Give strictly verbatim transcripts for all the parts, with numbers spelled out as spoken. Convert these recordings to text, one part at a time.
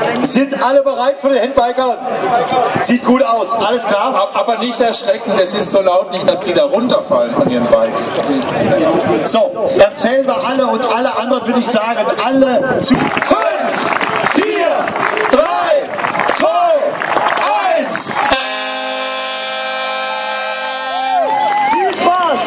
Sind alle bereit für den Handbiker? Sieht gut aus, alles klar? Aber nicht erschrecken, es ist so laut nicht, dass die da runterfallen von ihren Bikes. So, dann zählen wir alle und alle anderen würde ich sagen, alle zu fünf, vier, drei, zwei, eins. Viel Spaß!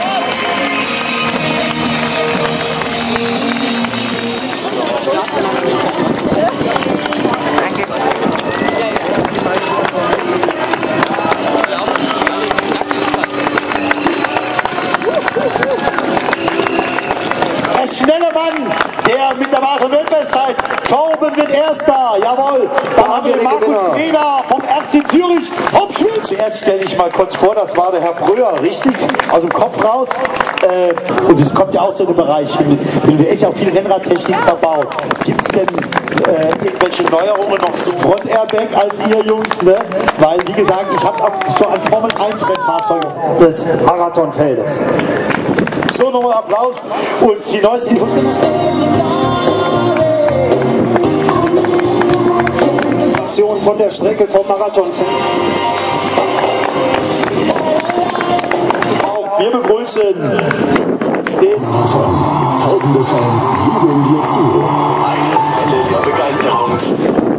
Der schnelle Mann, der mit der wahren Weltbestzeit, Schauben wird Erster, jawohl. Da haben wir Markus Breder vom R C Zürich, Hauptschwitz. Zuerst stelle ich mal kurz vor, das war der Herr Bröer, richtig, aus dem Kopf raus. Äh, und es kommt ja auch so in den Bereich, da ist ja auch viel Rennradtechnik verbaut. Gibt es denn äh, irgendwelche Neuerungen noch zum Front-Airbag als ihr Jungs? Ne? Weil, wie gesagt, ich habe auch schon ein Formel eins Rennfahrzeug des Marathonfeldes. So, nochmal Applaus und die neuesten Infos. Von der Strecke vom Marathonfeld. Wir begrüßen den Tausende Fans jubeln dir zu. Eine Welle der Begeisterung.